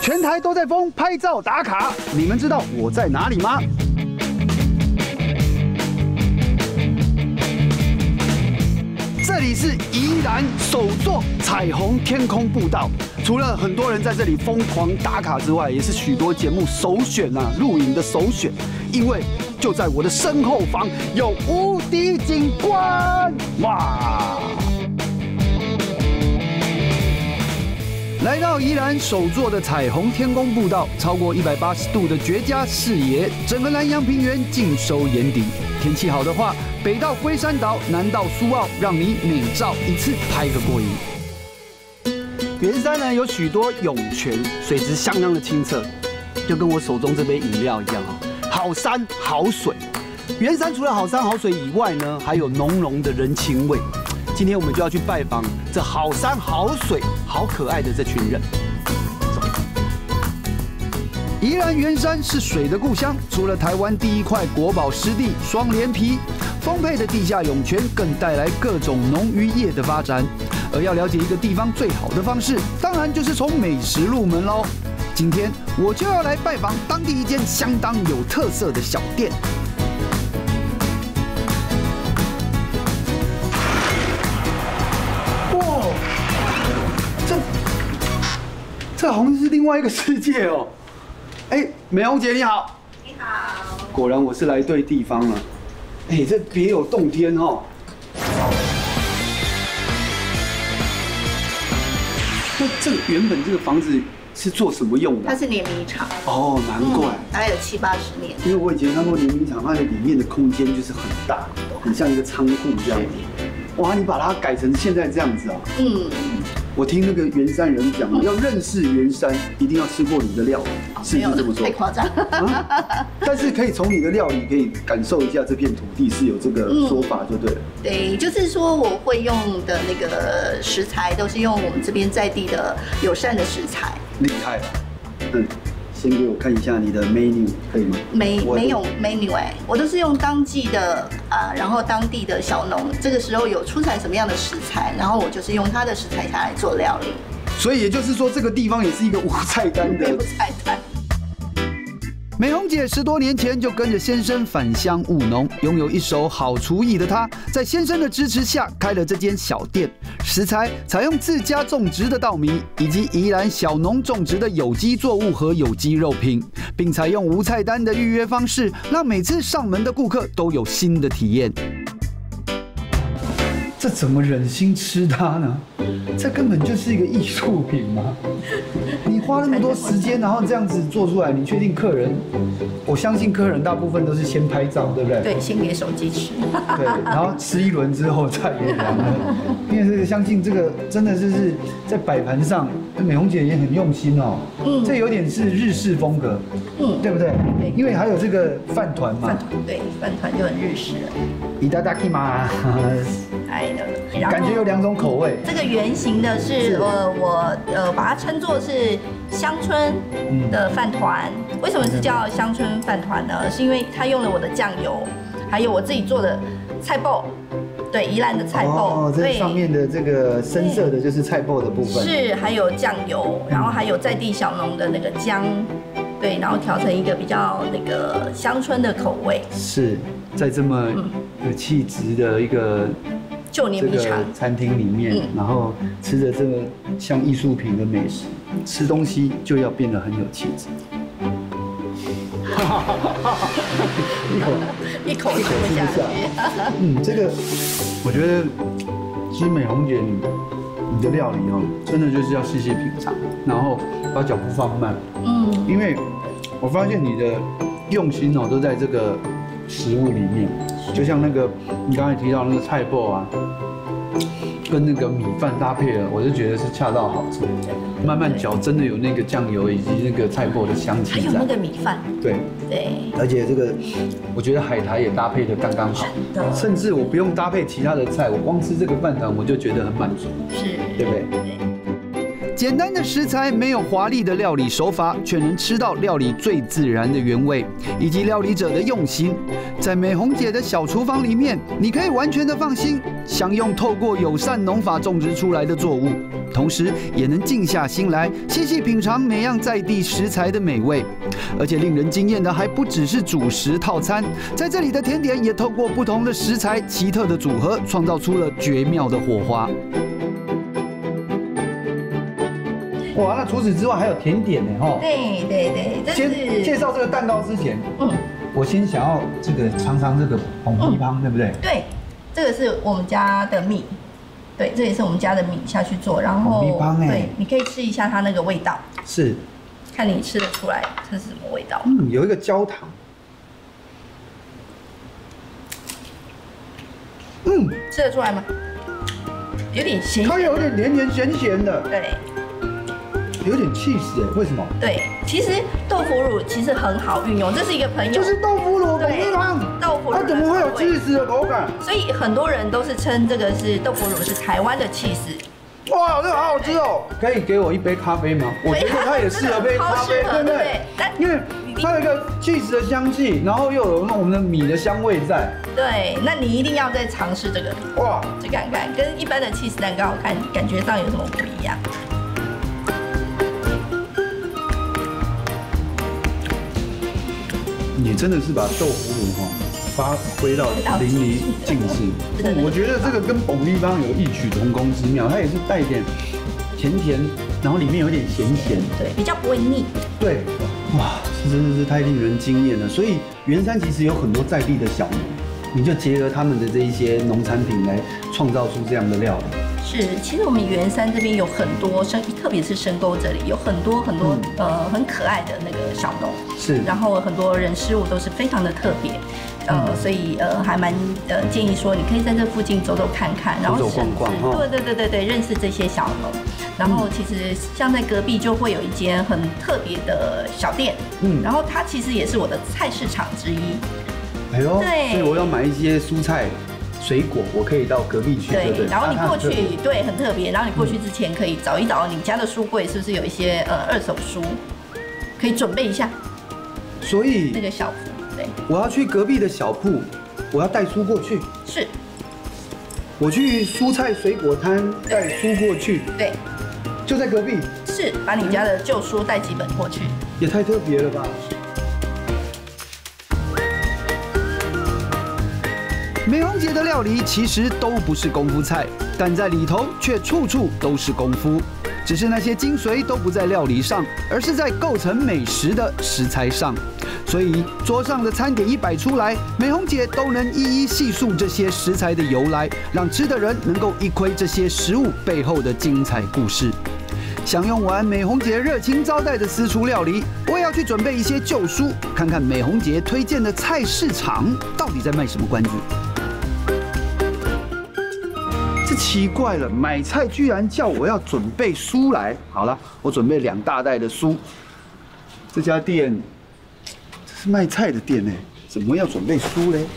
全台都在疯拍照打卡，你们知道我在哪里吗？这里是宜兰首座彩虹天空步道。除了很多人在这里疯狂打卡之外，也是许多节目首选啊，录影的首选。因为就在我的身后方有无敌景观，哇！来到宜兰首座的彩虹天空步道，超过180度的绝佳视野，整个南洋平原尽收眼底。天气好的话，北到龟山岛，南到苏澳，让你每照一次拍个过瘾。圆山呢有许多涌泉，水质相当的清澈，就跟我手中这杯饮料一样哦。好山好水，圆山除了好山好水以外呢，还有浓浓的人情味。今天我们就要去拜访这好山好水好可爱的这群人。宜兰圆山是水的故乡，除了台湾第一块国宝湿地双连皮，丰沛的地下涌泉更带来各种农渔业的发展。而要了解一个地方最好的方式，当然就是从美食入门喽。今天我就要来拜访当地一间相当有特色的小店。哇，这好像是另外一个世界哦。哎，美红姐你好。 你好。 果然我是来对地方了。哎，这别有洞天哦。那这个原本这个房子是做什么用的？ 它是碾米厂。 哦，难怪。 大概有70、80年。 因为我以前看过碾米厂，它的里面的空间就是很大，很像一个仓库这样子。哇，你把它改成现在这样子啊？嗯。我听那个圆山人讲，要认识圆山，一定要吃过你的料理，是不是这么说？ 太夸张。 啊！但是可以从你的料理可以感受一下这片土地是有这个说法，就对了。 对，就是说我会用的那个食材都是用我们这边在地的友善的食材。 厉害了，先给我看一下你的 menu 可以吗？ 没有 menu 哎，我都是用当季的然后当地的小农，这个时候有出产什么样的食材，然后我就是用它的食材下来做料理。 所以也就是说，这个地方也是一个无菜单的。 无菜单。 美红姐10多年前就跟着先生返乡务农，拥有一手好厨艺的她，在先生的支持下开了这间小店。食材采用自家种植的稻米，以及宜兰小农种植的有机作物和有机肉品，并采用无菜单的预约方式，让每次上门的顾客都有新的体验。这怎么忍心吃它呢？这根本就是一个艺术品嘛！你花那么多时间，然后这样子做出来，你确定客人？我相信客人大部分都是先拍照，对不对？ 对，先给手机吃。 对，然后吃一轮之后再给量了。因为这个相信这个真的就是在摆盘上，美红姐也很用心哦。这有点是日式风格，对不对？对，因为还有这个饭团嘛。饭团对，饭团就很日式了。いただきます。感觉有2种口味。这个圆形的是我把它称作是乡村的饭团。为什么是叫乡村饭团呢？是因为它用了我的酱油，还有我自己做的菜脯。对，宜兰的菜脯。哦， 这上面的这个深色的就是菜脯的部分。 是，还有酱油，然后还有在地小农的那个姜，对，然后调成一个比较那个乡村的口味。 是在这么有气质的一个。 旧碾米厂餐厅里面，然后吃着这个像艺术品的美食，吃东西就要变得很有气质。 一口吃不下去。 这个我觉得，其实美红姐你的料理哦，真的就是要细细品尝，然后把脚步放慢。因为我发现你的用心哦，都在这个食物里面。就像那个你刚才提到那个菜脯啊，跟那个米饭搭配了，我就觉得是恰到好处。慢慢嚼，真的有那个酱油以及那个菜脯的香气在。 还有那个米饭。对。 而且这个，我觉得海苔也搭配的刚刚好，甚至我不用搭配其他的菜，我光吃这个饭团我就觉得很满足。是。对不对？ 简单的食材，没有华丽的料理手法，却能吃到料理最自然的原味，以及料理者的用心。在美红姐的小厨房里面，你可以完全的放心，享用透过友善农法种植出来的作物，同时也能静下心来，细细品尝每样在地食材的美味。而且令人惊艳的还不只是主食套餐，在这里的甜点也透过不同的食材奇特的组合，创造出了绝妙的火花。哇，那除此之外还有甜点呢，哈。 对， 先介绍这个蛋糕之前，我先想要这个尝尝这个红米汤，对不对？ 对，这个是我们家的米，对，这也是我们家的米下去做，然后对，你可以吃一下它那个味道， 是， 看你吃得出来这是什么味道。 有一个焦糖， 吃得出来吗？有点咸， 它有点甜咸咸的， 对。 有点气死哎，为什么？ 对，其实豆腐乳其实很好运用，这是一个朋友， 就是豆腐乳红米汤， 豆腐乳它怎么会有气死的口感？ 所以很多人都是称这个是豆腐乳是台湾的气死。 哇，这个好好吃哦！可以给我一杯咖啡吗？我觉得它也适合杯咖啡，对不对？因为它有一个cheese的香气，然后又有我们的米的香味在。 对，那你一定要再尝试这个，哇，去看看跟一般的cheese蛋糕感觉上有什么不一样。 你真的是把豆腐乳发挥到淋漓尽致。我觉得这个跟蹦米芳有异曲同工之妙，它也是带一点甜甜，然后里面有点咸咸， 对，比较不会腻。 对，哇，这真的是太令人惊艳了。所以圆山其实有很多在地的小农，你就结合他们的这一些农产品来创造出这样的料理。 是，其实我们圆山这边有很多特别是深沟这里有很多很可爱的那个小农， 是， 然后很多人事物都是非常的特别，所以还蛮建议说你可以在这附近走走看看，然后走逛逛， 对，认识这些小农。然后其实像在隔壁就会有一间很特别的小店，然后它其实也是我的菜市场之一。 哎呦，对，所以我要买一些蔬菜。水果我可以到隔壁去，对， 然后你过去，对，很特别。然后你过去之前可以找一找你家的书柜是不是有一些二手书，可以准备一下。 所以那个小铺，对， 我要去隔壁的小铺，我要带书过去。 是， 我去蔬菜水果摊带书过去， 对， 就在隔壁。 是，把你家的旧书带几本过去， 也太特别了吧。美红姐的料理其实都不是功夫菜，但在里头却处处都是功夫。只是那些精髓都不在料理上，而是在构成美食的食材上。所以桌上的餐点一摆出来，美红姐都能一一细述这些食材的由来，让吃的人能够一窥这些食物背后的精彩故事。享用完美红姐热情招待的私厨料理，我也要去准备一些旧书，看看美红姐推荐的菜市场到底在卖什么关子。这奇怪了，买菜居然叫我要准备书来。好了，我准备2大袋的书。这家店这是卖菜的店呢，怎么要准备书嘞？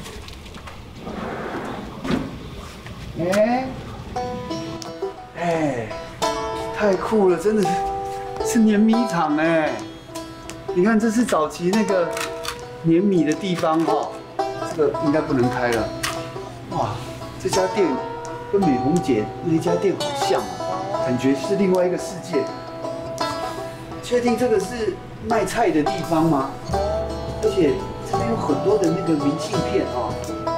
太酷了，真的是碾米厂哎！你看，这是早期那个碾米的地方哦，这个应该不能开了。哇，这家店跟美红姐那一家店好像哦，感觉是另外一个世界。确定这个是卖菜的地方吗？而且这边有很多的那个明信片哦，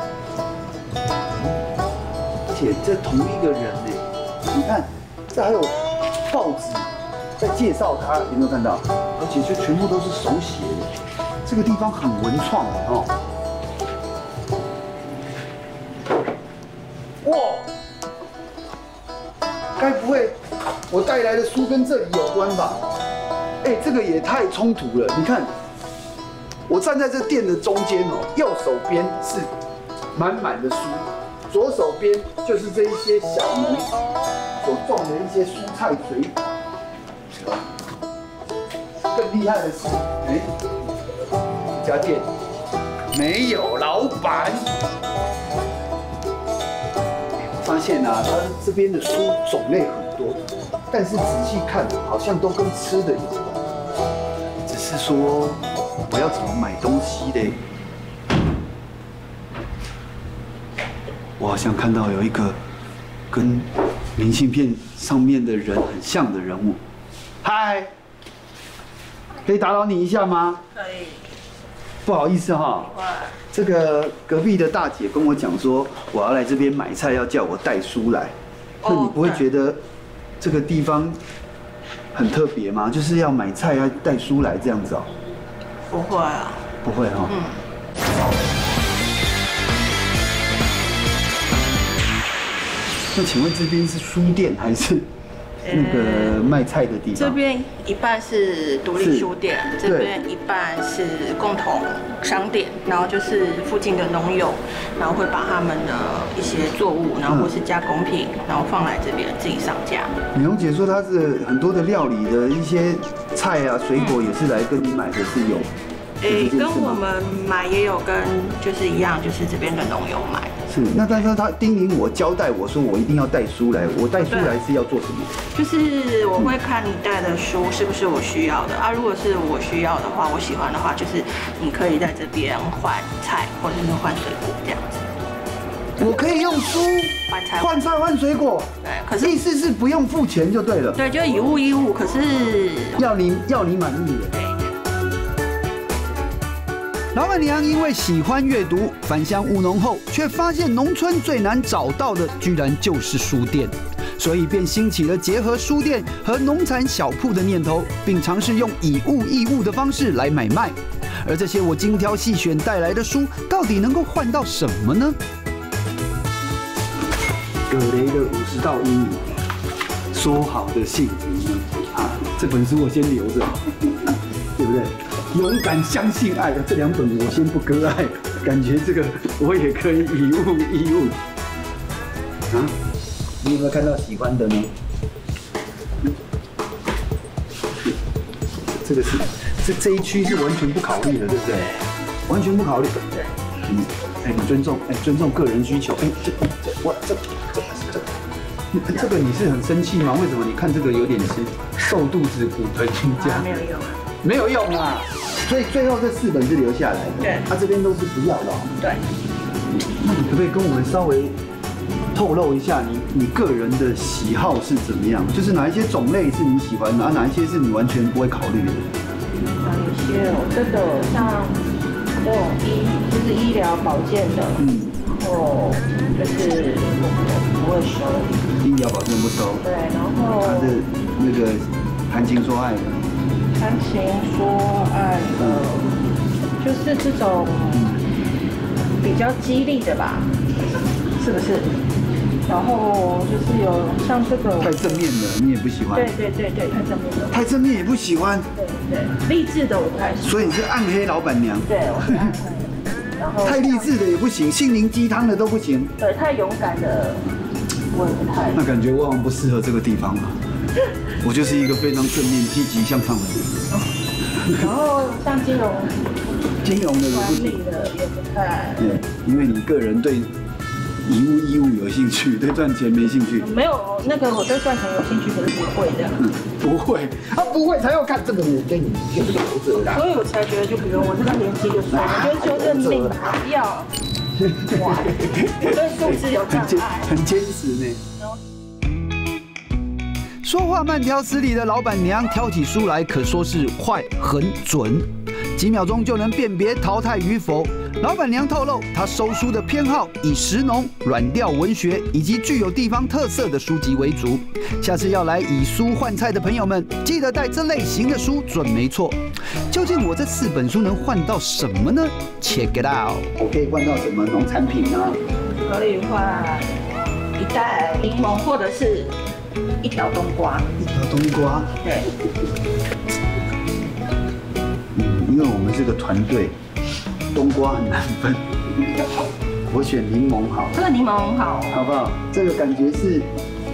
而且这同一个人呢，你看，这还有报纸在介绍他，有没有看到？而且就全部都是手写的，这个地方很文创哦。哇，该不会我带来的书跟这里有关吧？哎，这个也太冲突了！你看，我站在这店的中间哦，右手边是满满的书，左手边就是这一些小农所种的一些蔬菜水果。更厉害的是，这家店没有老板。我发现啊，他这边的书种类很多，但是仔细看好像都跟吃的有关。只是说我要怎么买东西嘞？我好像看到有一个跟明信片上面的人很像的人物。嗨，可以打扰你一下吗？ 可以。 不好意思哈，这个隔壁的大姐跟我讲说，我要来这边买菜，要叫我带书来。那你不会觉得这个地方很特别吗？就是要买菜要带书来这样子哦？ 不会啊。 不会哈。那请问这边是书店还是那个卖菜的地方？ 这边一半是独立书店，这边一半是共同商店，然后就是附近的农友，然后会把他们的一些作物，然后或是加工品，然后放来这边自己上架。 美容姐说，她是很多的料理的一些菜啊、水果也是来跟你买的，是有。 跟我们买也有跟就是一样，就是这边的农友买。 是，那但是他叮咛我交代我说我一定要带书来，我带书来是要做什么？ 就是我会看你带的书是不是我需要的啊，如果是我需要的话，我喜欢的话，就是你可以在这边换菜或者是换水果这样子。 我可以用书换菜换水果， 对，可是意思是不用付钱就对了。 对，就以物易物，可是要你满意的。 对。 老板娘因为喜欢阅读，返乡务农后，却发现农村最难找到的，居然就是书店，所以便兴起了结合书店和农产小铺的念头，并尝试用以物易物的方式来买卖。而这些我精挑细选带来的书，到底能够换到什么呢？葛雷的50道阴影，说好的幸福呢？啊，这本书我先留着，对不对？勇敢相信爱，这2本我先不割爱，感觉这个我也可以以物易物。啊，你有没有看到喜欢的呢？这个是这一区是完全不考虑的，对不对？完全不考虑。对。你尊重个人需求。这个你是很生气吗？为什么？你看这个有点是瘦肚子骨盆瑜伽。没有用啊。没有用啊。所以最后这4本是留下来的， 对， 他这边都是不要的。 对， 那你可不可以跟我们稍微透露一下你个人的喜好是怎么样？就是哪一些种类是你喜欢的，哪一些是你完全不会考虑的？ 有些这个像这种就是医疗保健的，然后就是我不会收， 医疗保健不收， 对，然后它是那个谈情说爱的。 谈情说爱的，就是这种比较激励的吧，是不是？然后就是有像这个太正面的，你也不喜欢。 对，太正面的。 太正面也不喜欢。 对，励志的我不太喜欢。 所以你是暗黑老板娘。 对，我是暗黑。然后太励志的也不行，心灵鸡汤的都不行。 对，太勇敢的我也不太。 那感觉我好像不适合这个地方啊。我就是一个非常正面、积极向上的人。 然后像金融的也不行，也不太。 对，因为你个人对以物易物有兴趣，对赚钱没兴趣。 没有那个我对赚钱有兴趣，可是不会的。 不会，不会才要看这个，我跟你就留着啦。 所以我才觉得就不用，我这个年纪就算了，我觉得就认命吧，不要。哇，我对数字有障碍， 很坚持呢。说话慢条斯理的老板娘挑起书来，可说是快很准，几秒钟就能辨别淘汰与否。老板娘透露，她收书的偏好以时农、软调文学以及具有地方特色的书籍为主。下次要来以书换菜的朋友们，记得带这类型的书准没错。究竟我这4本书能换到什么呢 ？Check it out！ 我可以换到什么农产品呢？ 可以换1袋柠檬，或者是1条冬瓜。 1条冬瓜。 对。 因为我们是个团队，冬瓜很难分，我选柠檬好。 这个柠檬很好， 好不好？这个感觉是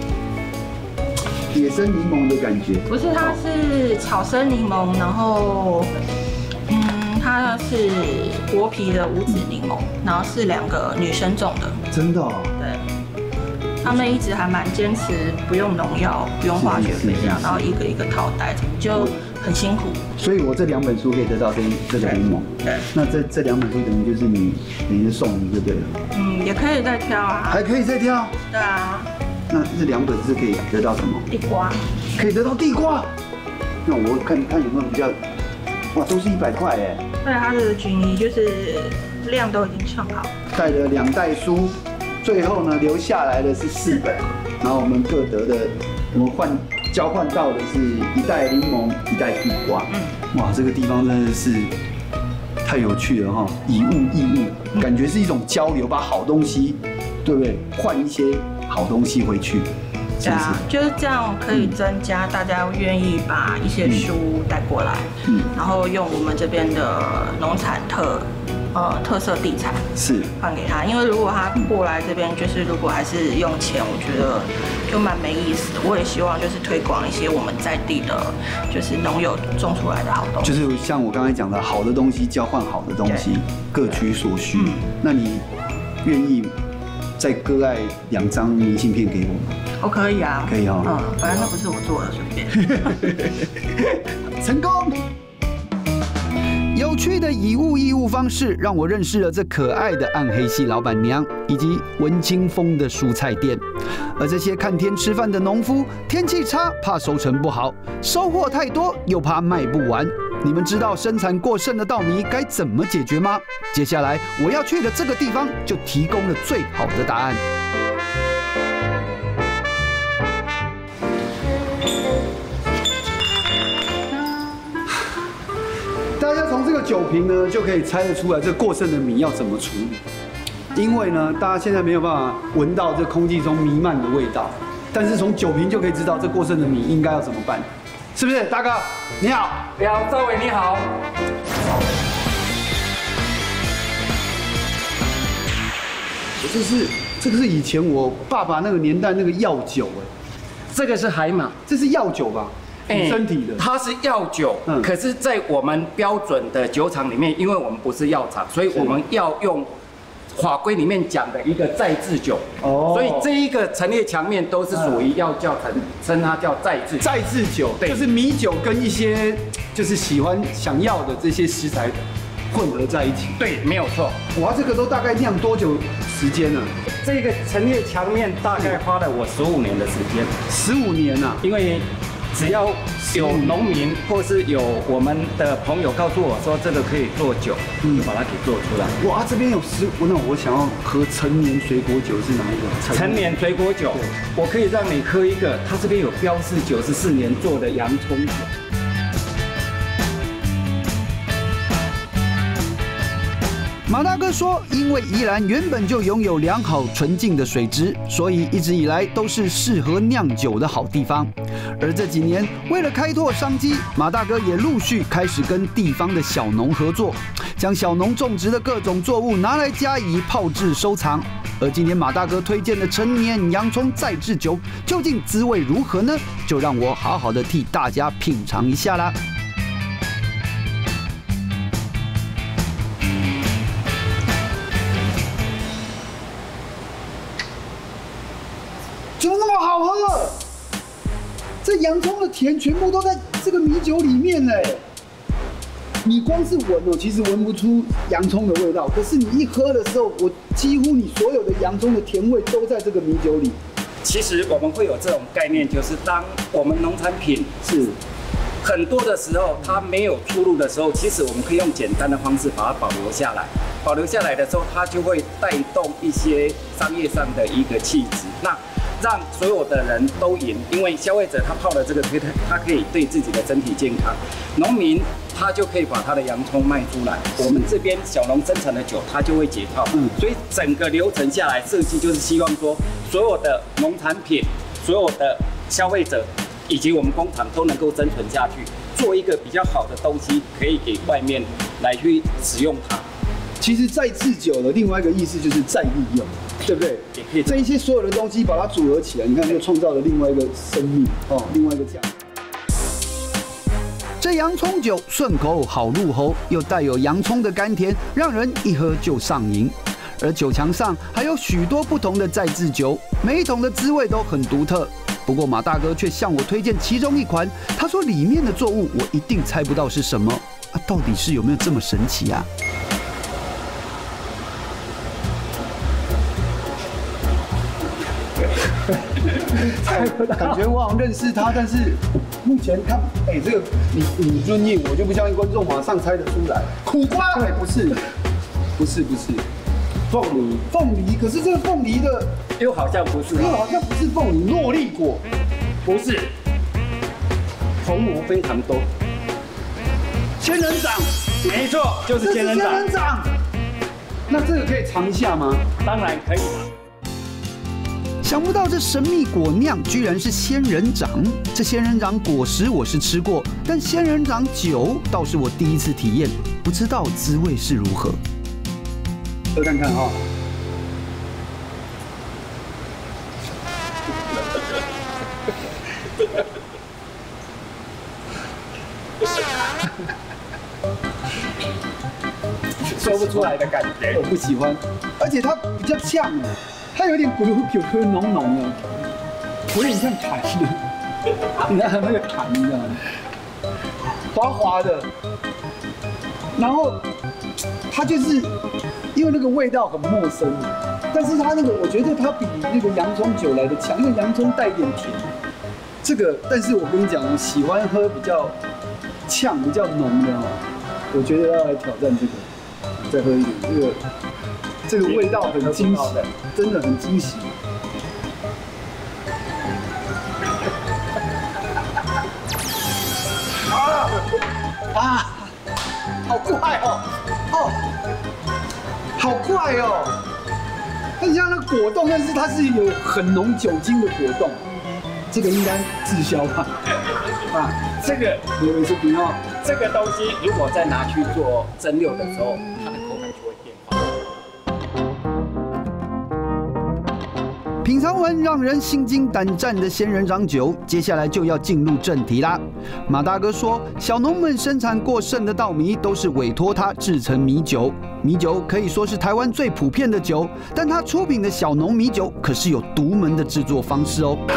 野生柠檬的感觉。 不是，它是草生柠檬，然后它是剥皮的无籽柠檬，然后是2个女生种的。 真的哦。 对。 他们一直还蛮坚持不用农药、不用化学肥料，然后一个一个套袋，就很辛苦。 所以我这2本书可以得到这个柠檬。 对。 那这2本书等于就是你等于送你就对了。 也可以再挑啊。 还可以再挑？ 对啊。 那这2本是可以得到什么？ 地瓜。可以得到地瓜。那我看有没有比较，哇，都是100块哎。 对，它的菌衣就是量都已经称好。带了2袋书，最后呢留下来的是4本，然后我们各得的，我们交换到的是1袋柠檬，1袋地瓜。哇，这个地方真的是太有趣了哈！以物易物，感觉是一种交流，把好东西，对不对？换一些好东西回去。 对啊，就是这样可以增加大家愿意把一些书带过来，然后用我们这边的农产特色地产是换给他，因为如果他过来这边，就是如果还是用钱，我觉得就蛮没意思的。我也希望就是推广一些我们在地的，就是农友种出来的好东西， 就是像我刚才讲的，好的东西交换好的东西，各取所需。那你愿意再割爱2张明信片给我吗？ 我可以啊， 可以哦。 反正那不是我做的，随便。成功。有趣的以物易物方式，让我认识了这可爱的暗黑系老板娘，以及文青风的蔬菜店。而这些看天吃饭的农夫，天气差怕收成不好，收获太多又怕卖不完。你们知道生产过剩的稻米该怎么解决吗？接下来我要去的这个地方就提供了最好的答案。大家从这个酒瓶呢，就可以猜得出来这过剩的米要怎么处理。因为呢，大家现在没有办法闻到这空气中弥漫的味道，但是从酒瓶就可以知道这过剩的米应该要怎么办，是不是？大哥，你好。 你好，赵伟，你好。 这个是以前我爸爸那个年代那个药酒哎， 这个是海马， 这是药酒吧？身体的， 它是药酒，可是，在我们标准的酒厂里面，因为我们不是药厂，所以我们要用法规里面讲的一个再制酒。所以这一个陈列墙面都是属于要称它叫再制。 再制酒，对，就是米酒跟一些就是想要的这些食材混合在一起。 对，没有错。 哇，这个都大概酿多久时间呢？ 这个陈列墙面大概花了我15年的时间。 15年啊，因为。 只要有农民或是有我们的朋友告诉我说这个可以做酒，就把它给做出来。 哇，这边有那我想要喝陈年水果酒是哪一个？ 陈年水果酒，我可以让你喝一个，它这边有标示94年做的洋葱酒。 马大哥说，因为宜兰原本就拥有良好纯净的水质，所以一直以来都是适合酿酒的好地方。而这几年，为了开拓商机，马大哥也陆续开始跟地方的小农合作，将小农种植的各种作物拿来加以泡制收藏。而今天马大哥推荐的陈年洋葱再制酒，究竟滋味如何呢？就让我好好的替大家品尝一下啦。怎么那么好喝？这洋葱的甜全部都在这个米酒里面嘞。你光是闻哦，其实闻不出洋葱的味道，可是你一喝的时候，几乎你所有的洋葱的甜味都在这个米酒里。 其实我们会有这种概念，就是当我们农产品是很多的时候，它没有出路的时候，其实我们可以用简单的方式把它保留下来。保留下来的时候，它就会带动一些商业上的一个气质。那让所有的人都赢，因为消费者他泡了这个，他可以对自己的身体健康；农民他就可以把他的洋葱卖出来。我们这边小农生产的酒，它就会解套。所以整个流程下来，设计就是希望说，所有的农产品、所有的消费者以及我们工厂都能够生存下去，做一个比较好的东西，可以给外面来去使用它。 其实再制酒的另外一个意思就是再利用，对不对？ 也可以这一些所有的东西把它组合起来，你看就创造了另外一个生命哦，另外一个价值。这洋葱酒顺口好入喉，又带有洋葱的甘甜，让人一喝就上瘾。 而酒墙上还有许多不同的再制酒，每一桶的滋味都很独特。不过马大哥却向我推荐其中一款，他说里面的作物我一定猜不到是什么啊，到底是有没有这么神奇啊？感觉我好像认识他，但是目前他，这个你尊印，我就不相信观众马上猜得出来。苦瓜，不是，凤梨，可是这个凤梨的又好像不是， 凤梨，诺丽果， 不是，红萝非常多。 仙人掌， 没错，就是仙人掌。 那这个可以尝一下吗？ 当然可以。 想不到这神秘果酿居然是仙人掌。这仙人掌果实我是吃过，但仙人掌酒倒是我第一次体验，不知道滋味是如何。喝看看哈。 说不出来的感觉， 我不喜欢，而且它比较呛，它有点咕噜咕噜浓浓的，有点像痰的，你看那个痰，你知道吗？滑滑的，然后它就是因为那个味道很陌生，但是它那个我觉得它比那个洋葱酒来的强，因为洋葱带点甜。这个，但是我跟你讲，我喜欢喝比较呛、比较浓的哦，我觉得要来挑战这个。再喝一点，这个味道很惊喜，真的很惊喜。好怪哦，好怪哦！很像那个果冻，但是它是有很浓酒精的果冻，这个应该滞销吧？ 这个有人说不要。 这个东西如果再拿去做蒸馏的时候，它的口感就会变化。 品尝完让人心惊胆战的仙人掌酒，接下来就要进入正题啦。马大哥说，小农们生产过剩的稻米都是委托他制成米酒。米酒可以说是台湾最普遍的酒，但他出品的小农米酒可是有独门的制作方式哦。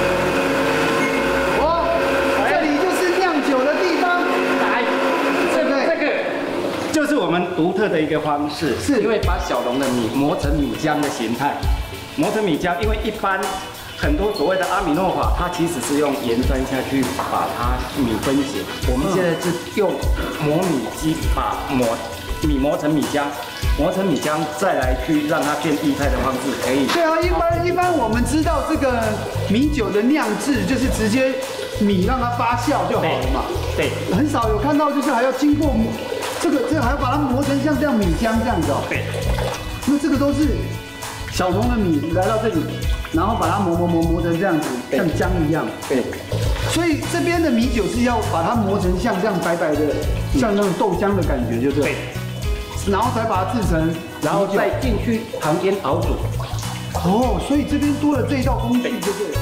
我们独特的一个方式，是因为把小农的米磨成米浆的形态，磨成米浆。因为一般很多所谓的阿米诺法，它其实是用盐酸下去把它米分解。我们现在是用磨米机把米磨成米浆，磨成米浆再来去让它变液态的方式可以。 对啊，一般我们知道这个米酒的酿制就是直接米让它发酵就好了嘛。 对， 很少有看到就是还要经过。这个还要把它磨成像这样米浆这样子哦。 对。 那这个都是小农的米来到这里，然后把它磨成这样子，像浆一样。 对。 所以这边的米酒是要把它磨成像这样白白的，像那种豆浆的感觉，就是。对。然后才把它制成， 然后再进去旁边熬煮。 哦，所以这边多了这一道工序，就对了。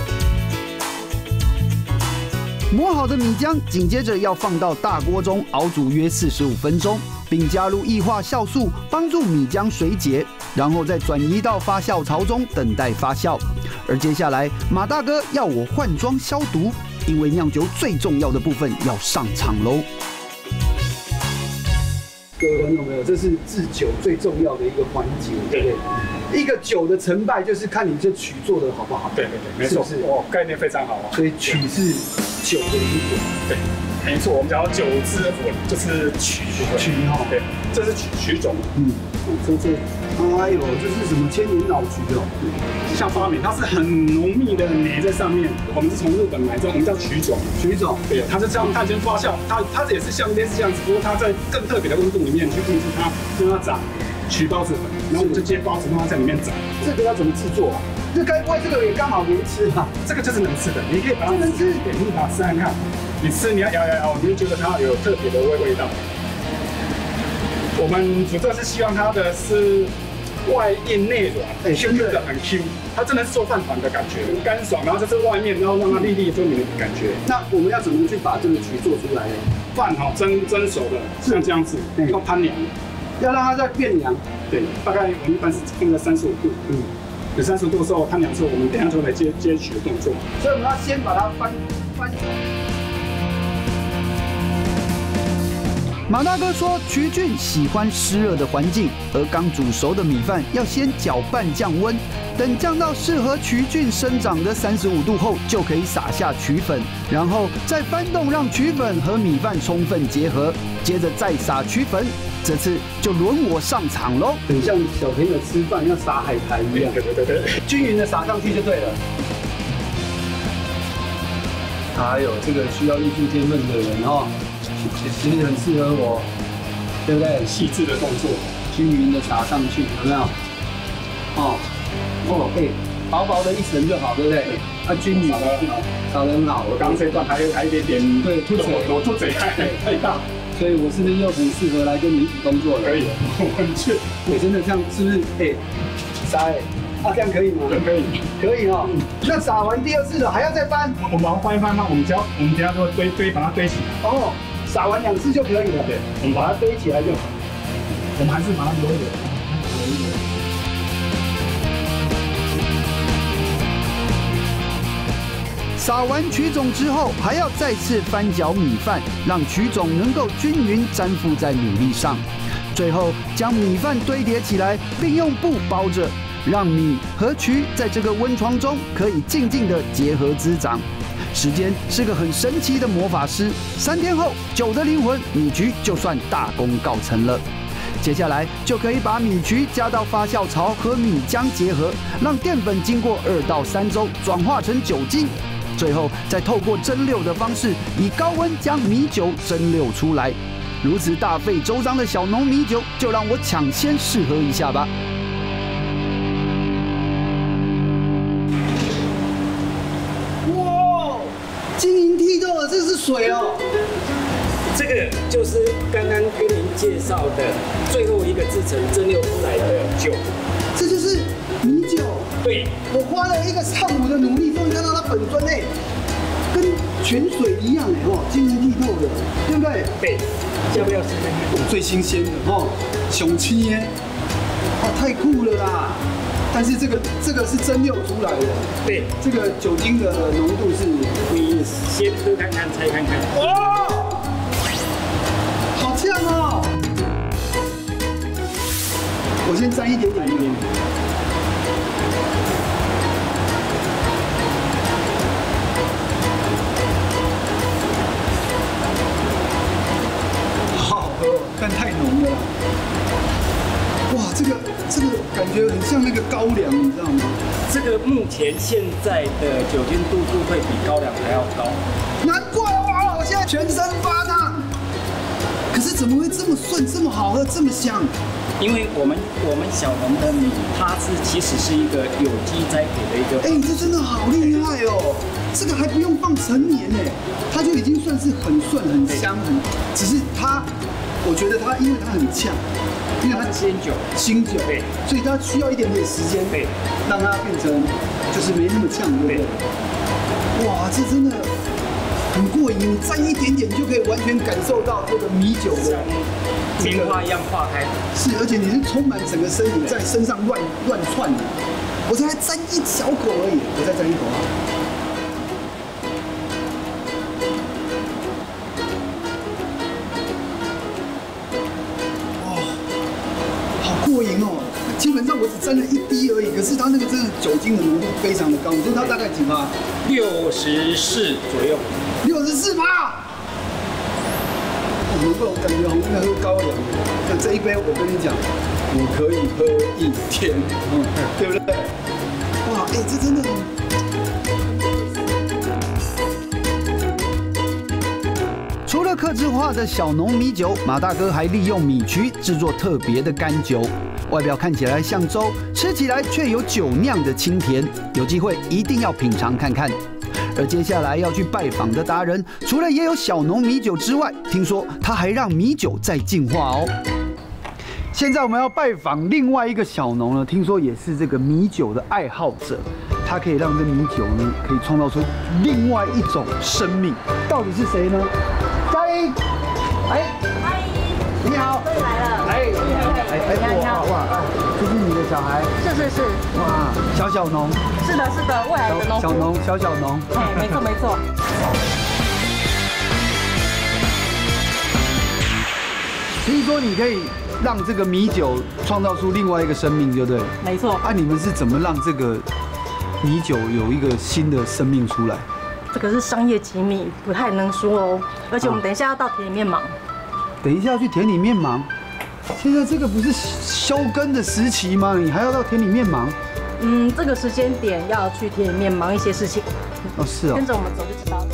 磨好的米浆，紧接着要放到大锅中熬煮约45分钟，并加入液化酵素，帮助米浆水解，然后再转移到发酵槽中等待发酵。而接下来，马大哥要我换装消毒，因为酿酒最重要的部分要上场喽。各位观众朋友，这是制酒最重要的一个环节，对不对？一个酒的成败就是看你这曲做的好不好。 对，没错， 是哦，概念非常好啊。 所以曲是酒的一部分。 对，没错，我们讲到酒之魂就是曲部分。曲哈，对，这是曲种。 哎呦，这是什么千年老曲哦？ 像发霉，它是很浓密的黏在上面。我们是从日本买的，我们叫曲种。 曲种， 对，它是这样碳先发酵，它也是像类似这样子，不过它在更特别的温度里面去控制它，让它长曲孢子粉，然后我们就接孢子让它在里面长。 这个要怎么制作啊？这该不会这个也刚好能吃吧？ 这个就是能吃的，你可以把它能吃，对，你把它吃看看。你吃你要摇，你会觉得它有特别的味道。我们主要是希望它的是外硬内软，Q 的很 Q， 它真的是做饭团的感觉，很干爽，然后就是外面，然后让它粒粒分明的感觉。 那我们要怎么去把这个曲做出来呢？ 饭蒸熟的，像这样子，用pan凉， 要让它再变凉。 对，大概我们一般是定个35度。有30度的时候摊凉之后，我们等一下就来接取的动作。 所以我们要先把它翻。马大哥说，曲菌喜欢湿热的环境，而刚煮熟的米饭要先搅拌降温，等降到适合曲菌生长的35度后，就可以撒下曲粉，然后再翻动，让曲粉和米饭充分结合，接着再撒曲粉。这次就轮我上场喽，很像小朋友吃饭要撒海苔一样，对，均匀的撒上去就对了。还有这个需要艺术天分的人哦。其实很适合我，对不对？ 细致的动作， 均匀的撒上去，有没有？薄薄的一层就好，对不对？均匀，撒得很好。 我刚刚这一段还有一点点，对，吐嘴太大， 所以我是不是又很适合来跟你一起工作了？ 可以，我们去。 真的这样是不是？撒这样可以吗？可以哦。那撒完第2次了，还要再翻？ 我们把它翻一翻吗？我们等下就会把它堆起来。 撒完2次就可以了。 对，我们把它堆起来就好。我们还是把它揉一揉。 撒完曲种之后，还要再次翻搅米饭，让曲种能够均匀粘附在米粒上。最后将米饭堆叠起来，并用布包着，让米和曲在这个温床中可以静静地结合滋长。时间是个很神奇的魔法师，3天后，酒的灵魂米曲就算大功告成了。接下来就可以把米曲加到发酵槽和米浆结合，让淀粉经过2到3周转化成酒精，最后再透过蒸馏的方式，以高温将米酒蒸馏出来。如此大费周章的小农米酒，就让我抢先试喝一下吧。晶莹剔透的，这是水哦。 这个就是刚刚跟您介绍的最后一个制成蒸馏出来的酒。 这就是米酒。 对， 我花了1个上午的努力，终于看到它本尊跟泉水一样晶莹剔透的，对不对？ 对。要不要试试看？ 最新鲜的熊青耶，太酷了啦！但是这个是蒸馏出来的， 对， 这个酒精的浓度是， 你先喝看看，猜看看。 好呛哦！我先沾一点点。好好喝，但太浓了。哇，这个感觉很像那个高粱，你知道吗？ 这个目前现在的酒精度数会比高粱还要高。 难怪哇，我现在全身发烫。可是怎么会这么顺、这么好喝、这么香？ 因为我们小农的米，它其实是一个有机栽培的一个。 这真的好厉害哦！这个还不用放陈年呢，它就已经算是很顺、很香，只是我觉得它因为它很呛。因为它是新酒，对，所以它需要一点点时间，对，让它变成就是没那么呛，对不对？哇，这真的很过瘾，你沾一点点，你就可以完全感受到这个米酒的棉花一样化开。 是，而且你是充满整个身体在身上乱窜的。我才沾一小口而已，我再沾一口啊。过瘾哦！基本上我只沾了1滴而已，可是它那个真的酒精的浓度非常的高，你说它大概几%？64左右。64%！难怪我感觉好像喝高粱。这一杯我跟你讲，我可以喝1天，对不对？哇，这真的很。除了客制化的小农米酒，马大哥还利用米曲制作特别的干酒，外表看起来像粥，吃起来却有酒酿的清甜。有机会一定要品尝看看。而接下来要去拜访的达人，除了也有小农米酒之外，听说他还让米酒再进化哦。现在我们要拜访另外一个小农呢，听说也是这个米酒的爱好者，他可以让这米酒呢可以创造出另外一种生命，到底是谁呢？嘉英，你好， 终于来了， 你好。 哎，哇，这是你的小孩？ 是。 哇，小农。 是的，未来的农夫。 小农。 哎，没错。 听说你可以让这个米酒创造出另外一个生命，对不对？ 没错。 啊，你们是怎么让这个米酒有一个新的生命出来？ 这个是商业机密，不太能说哦。而且我们等一下要到田里面忙。 等一下要去田里面忙。现在这个不是休耕的时期吗？你还要到田里面忙？ 这个时间点要去田里面忙一些事情。 哦，是哦。 跟着我们走就知道了。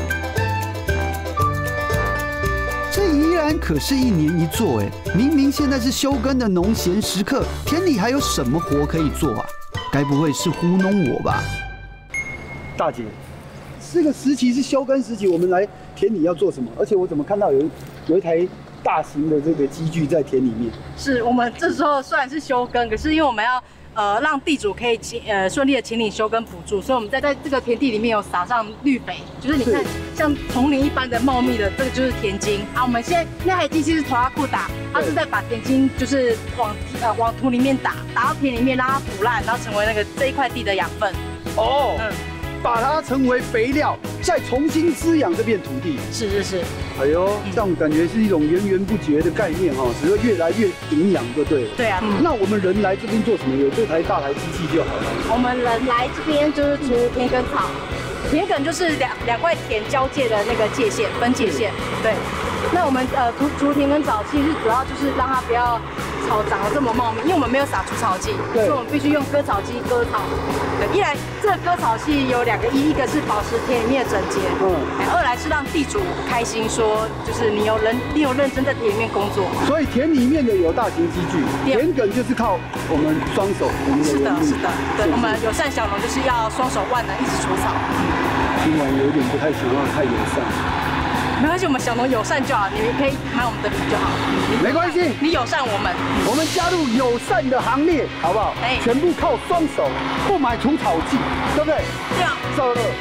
这宜兰可是1年1作哎，明明现在是休耕的农闲时刻，田里还有什么活可以做啊？该不会是糊弄我吧？大姐，这个时期是休耕时期，我们来田里要做什么？而且我怎么看到有一台大型的这个机具在田里面？ 是我们这时候虽然是休耕，可是因为我们要让地主可以顺利的请领休耕补助，所以我们在这个田地里面有撒上绿肥，就是你看像丛林一般的茂密的，这个就是田茎啊。我们现在那台机器是拖拉库打，它是在把田茎就是往土里面打到田里面，让它腐烂，然后成为那个这一块地的养分。 哦，把它成为肥料，再重新滋养这片土地。 是。 哎呦，这样感觉是一种源源不绝的概念哈，只会越来越营养就对了。 对啊。 那我们人来这边做什么？有这台大台机器就好了。 我们人来这边就是除田埂草，田埂就是两块田交界的那个界限分界线。对。那我们除田埂草，其实主要就是让它不要草长得这么茂密，因为我们没有撒除草剂，所以我们必须用割草机割草。对，一来这个割草器有2个意义，一个是保持田里面的整洁，二来是让地主开心，说就是你有认真在田里面工作。 所以田里面的有大型机具，田埂就是靠我们双手。 是的。对，我们友善小农就是要双手万能一直除草。 听完有点不太想要太友善。 没关系，我们小农友善就好，你们可以买我们的笔就好。 没关系， 你友善我们加入友善的行列，好不好？全部靠双手，不买除草剂，对不对？ 对啊。 走了。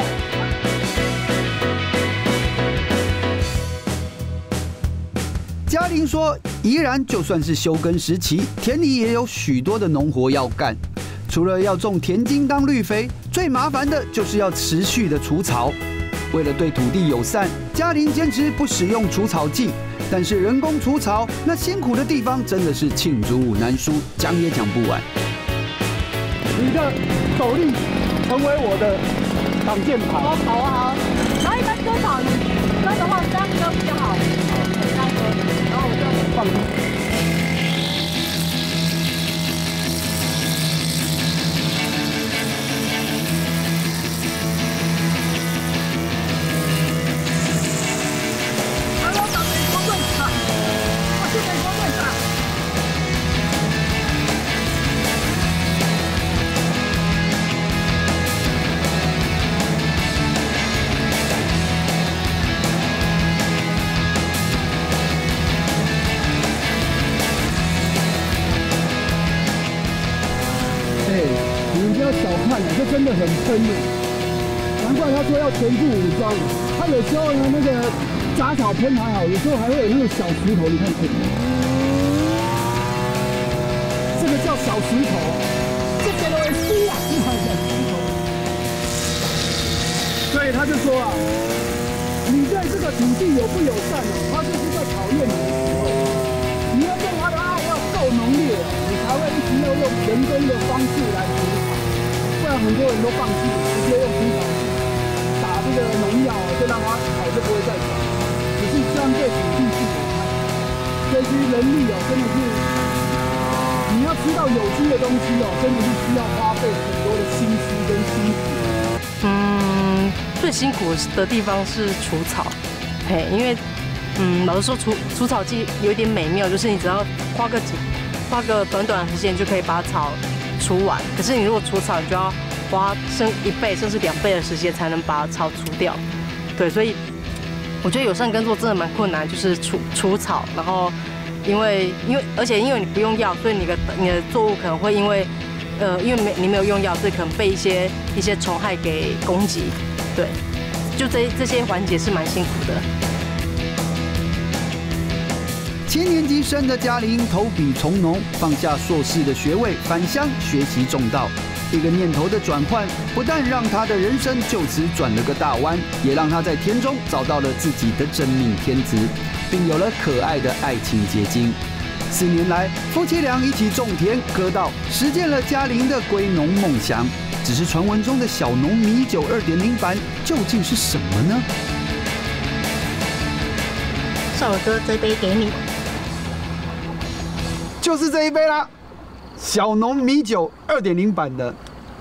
嘉玲说，宜兰就算是休耕时期，田里也有许多的农活要干。除了要种田茎当绿肥，最麻烦的就是要持续的除草。为了对土地友善，嘉玲坚持不使用除草剂，但是人工除草那辛苦的地方真的是罄竹难书，讲也讲不完。你的手力成为我的挡箭牌。 好啊。然后一般割草，你割的话这样割比较好。这样割，然后我就放。这真的很喷的，难怪他说要全副武装。他有时候呢，那个杂草喷还好，有时候还会有那个小石头，你看这个叫小石头，这个都会输啊，你看小石头。所以他就说啊，你对这个土地有不友善哦，他就是在考验你的时候。你要对他的爱要够浓烈，你才会一直要用人工的方式来除草。不然很多人都放弃，直接用除草剂打这个农药，就让它草就不会再长。可是这样对土地是有害，所以其实人力真的是，你要吃到有机的东西真的是需要花费很多的心思跟辛苦。 最辛苦的地方是除草，因为老实说除草剂有一点美妙，就是你只要花个短短的时间就可以把草除完，可是你如果除草，你就要花1倍甚至2倍的时间才能把草除掉。对，所以我觉得友善耕作真的蛮困难，就是除草，然后而且因为你不用药，所以你的作物可能会因为你没有用药，所以可能被一些虫害给攻击。对，就这些环节是蛮辛苦的。 7年级生的嘉玲投笔从农，放下硕士的学位，返乡学习种稻。一个念头的转换，不但让他的人生就此转了个大弯，也让他在田中找到了自己的真命天子，并有了可爱的爱情结晶。4年来，夫妻俩一起种田割稻，实践了嘉玲的归农梦想。只是传闻中的小农米酒2.0版究竟是什么呢？ 少哥，这杯给你。 就是这一杯啦，小农米酒2.0版的。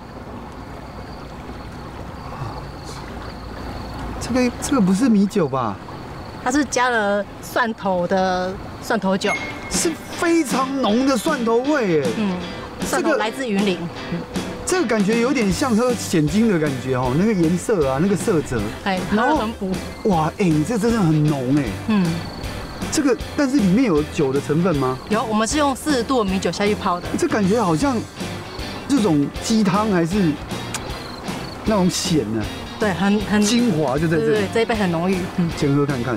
这个不是米酒吧？ 它是加了蒜头的蒜头酒， 是非常浓的蒜头味耶。 蒜头来自云林。 这个感觉有点像喝鲜精的感觉哦，那个颜色啊，那个色泽， 然后很补。 哇，你这真的很浓哎。这个，但是里面有酒的成分吗？ 有，我们是用40度的米酒下去泡的。 这感觉好像这种鸡汤还是那种咸的。 对，很精华就在这里。 对，这一杯很浓郁。 先喝看看。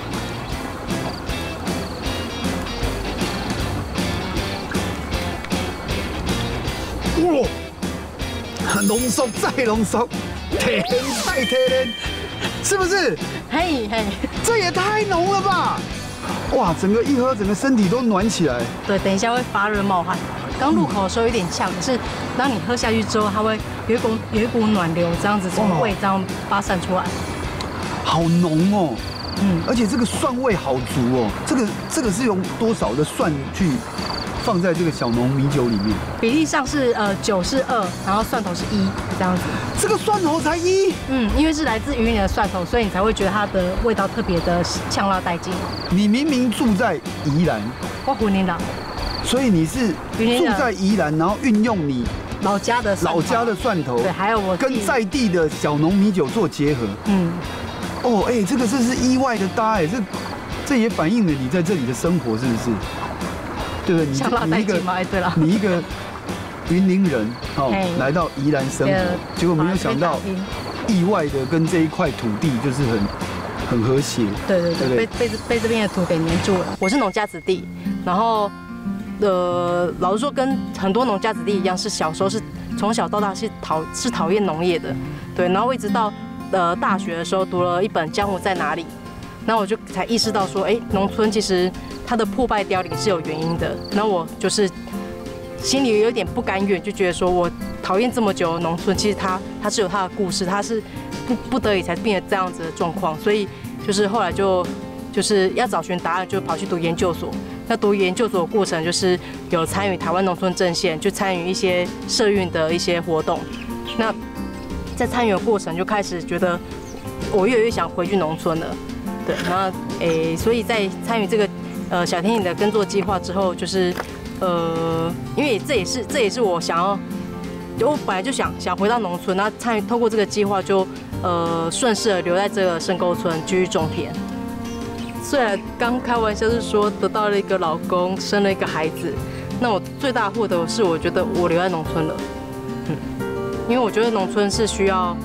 哇！浓缩再浓缩，甜再甜，是不是？ 嘿， 这也太浓了吧！哇，整个一喝，整个身体都暖起来。 对，等一下会发热冒汗。刚入口的时候有点呛，可是当你喝下去之后，它会有一股暖流这样子从胃这样发散出来。 好浓哦，而且这个蒜味好足哦。这个是用多少的蒜去放在这个小农米酒里面？ 比例上是酒是2，然后蒜头是1这样子。 这个蒜头才1？ 因为是来自云林的蒜头，所以你才会觉得它的味道特别的呛辣带劲。 你明明住在宜兰， 我云林的， 所以你是住在宜兰，然后运用你老家的蒜头， 对，还有我跟在地的小农米酒做结合。这个真是意外的搭哎，这也反映了你在这里的生活，是不是？对不对？你一个云林人，来到宜兰生活，结果没有想到，意外的跟这一块土地就是很和谐。 对，被这边的土给黏住了。我是农家子弟，然后老实说，跟很多农家子弟一样，是小时候是从小到大是讨厌农业的，对，然后一直到大学的时候读了一本《江湖在哪里》，然后我就才意识到说，农村其实它的破败凋零是有原因的。然后我就是心里有点不甘愿，就觉得说我讨厌这么久的农村，其实它是有它的故事，它是不得已才变得这样子的状况。所以就是后来就是要找寻答案，就跑去读研究所。那读研究所的过程就是有参与台湾农村阵线，就参与一些社运的一些活动。那在参与的过程就开始觉得我越来越想回去农村了。对，然后所以在参与这个小田野的耕作计划之后，就是因为这也是我想要，我本来就想回到农村，然后透过这个计划就顺势的留在这个深沟村继续种田。虽然刚开玩笑是说得到了一个老公，生了一个孩子，那我最大的获得是我觉得我留在农村了，因为我觉得农村是需要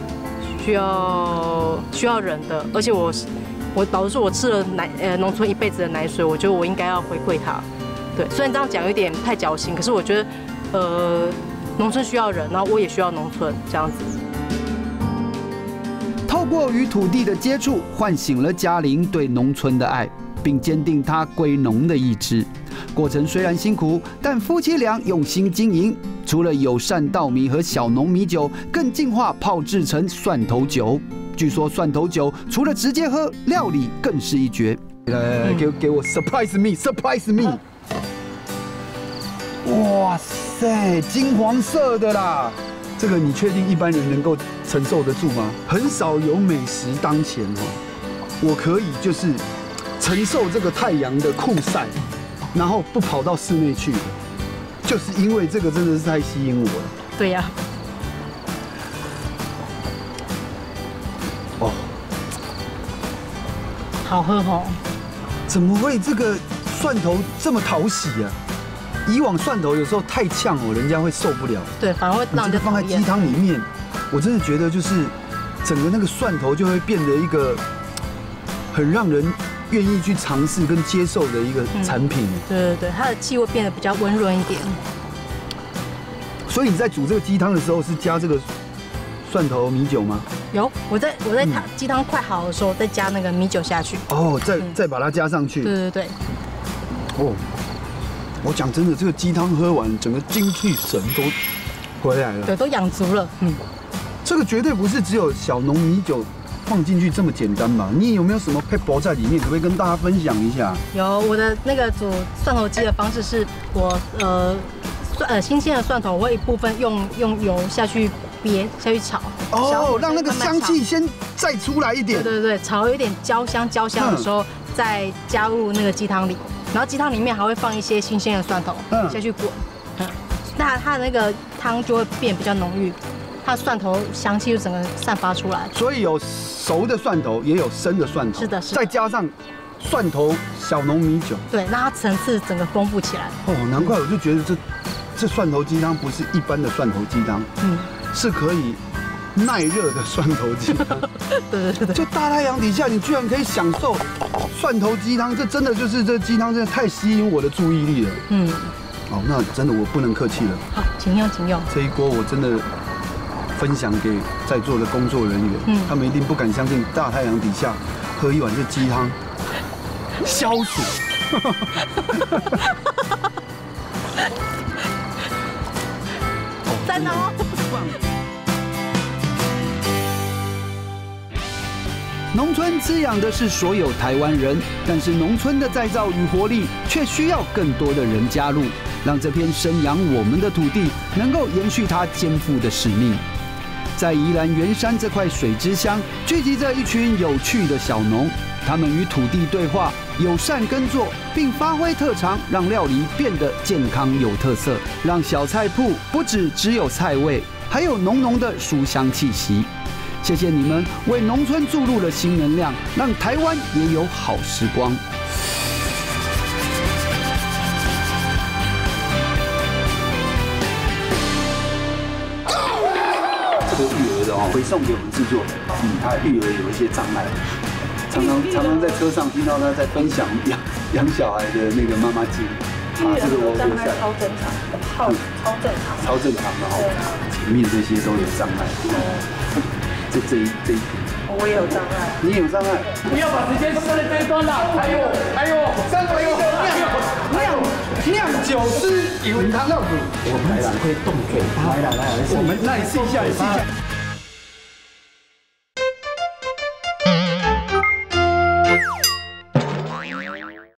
人的，而且我老实说，我吃了农村一辈子的奶水，我觉得我应该要回馈它。对，虽然这样讲有点太矫情，可是我觉得农村需要人，然后我也需要农村这样子。 透过与土地的接触，唤醒了嘉玲对农村的爱，并坚定她归农的意志。过程虽然辛苦，但夫妻俩用心经营。除了友善稻米和小农米酒，更进化泡制成蒜头酒。据说蒜头酒除了直接喝，料理更是一绝。来，给我 surprise me！ 哇塞，金黄色的啦！这个你确定一般人能够承受得住吗？很少有美食当前哦，我可以就是承受这个太阳的酷晒，然后不跑到室内去，就是因为这个真的是太吸引我了。 对呀。 哦， 好喝哦！ 怎么会这个蒜头这么讨喜啊？以往蒜头有时候太呛哦，人家会受不了。 对，反而会让人家放在鸡汤里面，我真的觉得就是整个那个蒜头就会变得一个很让人愿意去尝试跟接受的一个产品。 对，它的气味变得比较温润一点。 所以你在煮这个鸡汤的时候是加这个蒜头米酒吗？ 有，我在鸡汤快好的时候再加那个米酒下去。 哦，再把它加上去。 对。 哦，我讲真的，这个鸡汤喝完，整个精气神都回来了。 对，都养足了。 这个绝对不是只有小农米酒放进去这么简单吧？你有没有什么配薄在里面？可不可以跟大家分享一下？ 有，我的那个煮蒜头鸡的方式是我新鲜的蒜头，我会一部分用油下去煸下去炒。 哦，让那个香气先再出来一点。 对，炒有一点焦香的时候，再加入那个鸡汤里，然后鸡汤里面还会放一些新鲜的蒜头下去滚。那它的那个汤就会变比较浓郁，它的蒜头香气就整个散发出来。 所以有熟的蒜头，也有生的蒜头。 是的。 再加上蒜头小农米酒， 对，让它层次整个丰富起来。 哦，难怪我就觉得这蒜头鸡汤不是一般的蒜头鸡汤，是可以耐热的蒜头鸡汤。 对。 就大太阳底下，你居然可以享受蒜头鸡汤，这真的就是这鸡汤真的太吸引我的注意力了。哦，那真的我不能客气了。 好，请用。 这一锅我真的分享给在座的工作人员，他们一定不敢相信大太阳底下喝一碗这鸡汤消暑。 赞哦！ 农村滋养的是所有台湾人，但是农村的再造与活力却需要更多的人加入，让这片生养我们的土地能够延续它肩负的使命。在宜兰圆山这块水之乡，聚集着一群有趣的小农，他们与土地对话，友善耕作，并发挥特长，让料理变得健康有特色，让小菜铺不只有菜味，还有浓浓的书香气息。谢谢你们为农村注入了新能量，让台湾也有好时光。这个育儿的回送给我们制作人，他育儿有一些障碍，常常在车上听到他在分享养小孩的那个妈妈经。这个我障碍超正常，超正常的前面这些都有障碍。这一题， 我也有障碍。 你也有障碍？ 不要把时间设在这一端了。还有酿酒师饮汤料理， 我们只会冻嘴巴。来，我们那你试一下，